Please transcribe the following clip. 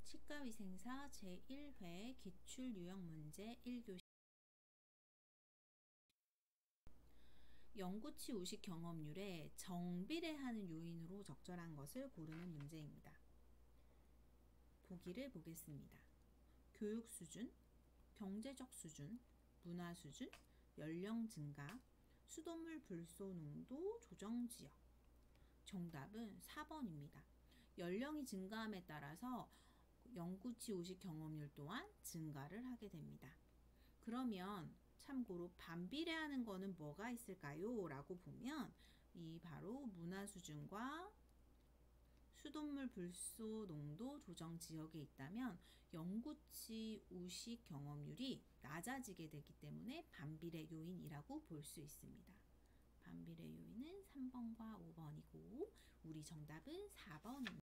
치과위생사 제1회 기출유형문제 1교시 영구치 우식 경험률에 정비례하는 요인으로 적절한 것을 고르는 문제입니다. 보기를 보겠습니다. 교육 수준, 경제적 수준, 문화 수준, 연령 증가, 수돗물 불소 농도 조정 지역. 정답은 4번입니다. 연령이 증가함에 따라서 영구치 우식 경험률 또한 증가를 하게 됩니다. 그러면 참고로 반비례하는 거는 뭐가 있을까요? 라고 보면 이 바로 문화 수준과 수돗물 불소 농도 조정 지역에 있다면 영구치 우식 경험률이 낮아지게 되기 때문에 반비례 요인이라고 볼 수 있습니다. 반비례 요인은 3번과 5번이고 우리 정답은 4번입니다.